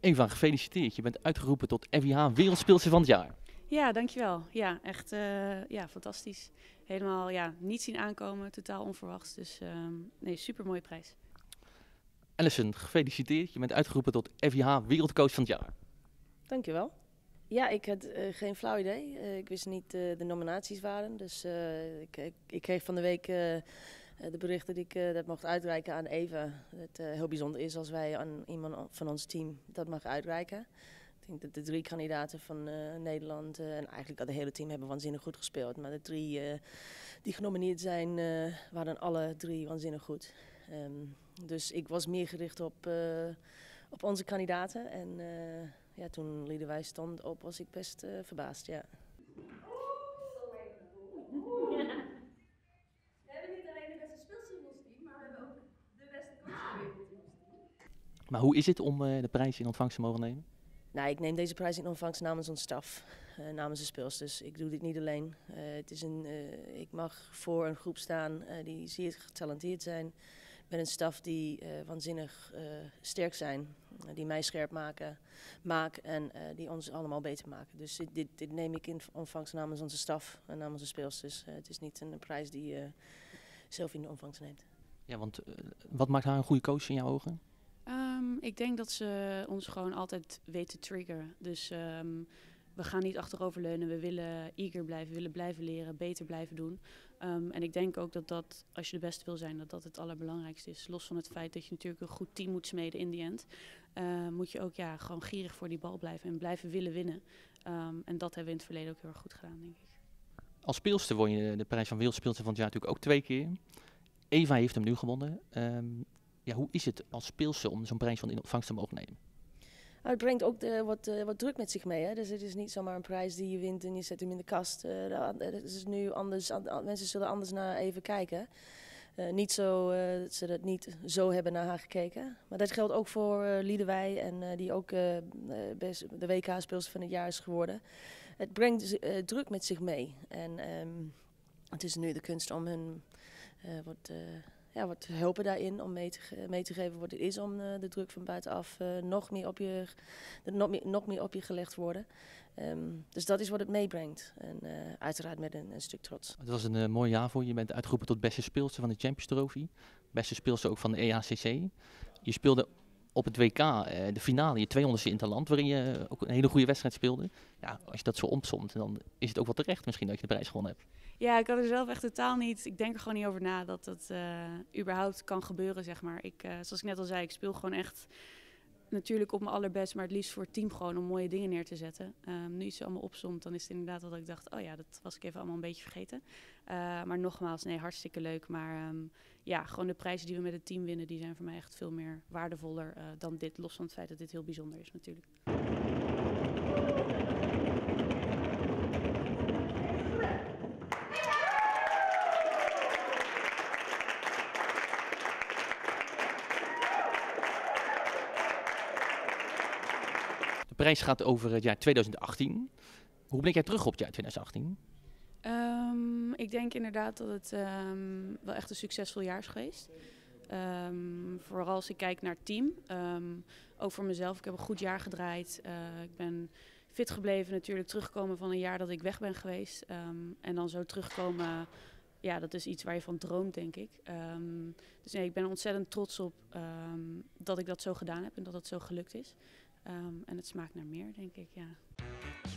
Eva, gefeliciteerd. Je bent uitgeroepen tot FIH Wereldspeelster van het jaar. Ja, dankjewel. Ja, echt ja, fantastisch. Helemaal ja, niet zien aankomen, totaal onverwachts. Dus nee, super mooie prijs. Alison, gefeliciteerd. Je bent uitgeroepen tot FIH Wereldcoach van het jaar. Dankjewel. Ja, ik had geen flauw idee. Ik wist niet de nominaties waren. Dus ik kreeg van de week de berichten die ik dat mocht uitreiken aan Eva. Het heel bijzonder is als wij aan iemand van ons team dat mag uitreiken. Ik denk dat de 3 kandidaten van Nederland en eigenlijk dat het hele team hebben waanzinnig goed gespeeld. Maar de 3 die genomineerd zijn, waren alle 3 waanzinnig goed. Dus ik was meer gericht op onze kandidaten. En ja, toen Liedewij stond op, was ik best verbaasd, ja. We hebben niet alleen de beste speelster in ons team, maar we hebben ook de beste coach ter wereld in ons team. Maar hoe is het om de prijs in ontvangst te mogen nemen? Nou, ik neem deze prijs in ontvangst namens ons staf, namens de speelsters. Ik doe dit niet alleen. Ik mag voor een groep staan die zeer getalenteerd zijn. Met een staf die waanzinnig sterk zijn. Die mij scherp maken en die ons allemaal beter maken. Dus dit neem ik in ontvangst namens onze staf en namens de speelsters. Het is niet een prijs die je zelf in de ontvangst neemt. Ja, want wat maakt haar een goede coach in jouw ogen? Ik denk dat ze ons gewoon altijd weet te triggeren. Dus we gaan niet achteroverleunen. We willen eager blijven, we willen blijven leren, beter blijven doen. En ik denk ook dat als je de beste wil zijn, dat het allerbelangrijkste is. Los van het feit dat je natuurlijk een goed team moet smeden in die end. Moet je ook ja, gewoon gierig voor die bal blijven en blijven willen winnen. En dat hebben we in het verleden ook heel erg goed gedaan, denk ik. Als speelster won je de prijs van Wereldspeelster van het jaar natuurlijk ook 2 keer. Eva heeft hem nu gewonnen. Ja, hoe is het als speelster om zo'n prijs van in ontvangst te mogen nemen? Nou, het brengt ook wat druk met zich mee. Hè? Dus het is niet zomaar een prijs die je wint en je zet hem in de kast. Het is nu anders. Mensen zullen anders naar even kijken. Niet zo dat ze dat niet zo hebben naar haar gekeken. Maar dat geldt ook voor Liedewij en die ook de WK-speelster van het jaar is geworden. Het brengt druk met zich mee. En het is nu de kunst om hun wat te helpen daarin, om mee te geven wat het is om de druk van buitenaf nog meer op je gelegd worden. Dus dat is wat het meebrengt. En uiteraard met een stuk trots. Het was een mooi jaar voor je. Je bent uitgeroepen tot beste speelster van de Champions Trophy. Beste speelster ook van de EHCC. Je speelde op het WK de finale, je 200ste interland, waarin je ook een hele goede wedstrijd speelde. Ja, als je dat zo opsomt, dan is het ook wel terecht misschien dat je de prijs gewonnen hebt. Ja, ik had er zelf echt totaal niet. Ik denk er gewoon niet over na dat dat überhaupt kan gebeuren, zeg maar. Zoals ik net al zei, ik speel gewoon echt natuurlijk op mijn allerbest, maar het liefst voor het team gewoon om mooie dingen neer te zetten. Nu het zo allemaal opzomt, dan is het inderdaad dat ik dacht, oh ja, dat was ik even allemaal een beetje vergeten. Maar nogmaals, nee, hartstikke leuk. Maar ja, gewoon de prijzen die we met het team winnen, die zijn voor mij echt veel meer waardevoller dan dit. Los van het feit dat dit heel bijzonder is natuurlijk. De prijs gaat over het jaar 2018. Hoe blik jij terug op het jaar 2018? Ik denk inderdaad dat het wel echt een succesvol jaar is geweest. Vooral als ik kijk naar het team. Ook voor mezelf. Ik heb een goed jaar gedraaid. Ik ben fit gebleven natuurlijk. Teruggekomen van een jaar dat ik weg ben geweest. En dan zo terugkomen, ja, dat is iets waar je van droomt, denk ik. Dus nee, ik ben er ontzettend trots op dat ik dat zo gedaan heb en dat het zo gelukt is. En het smaakt naar meer, denk ik, ja.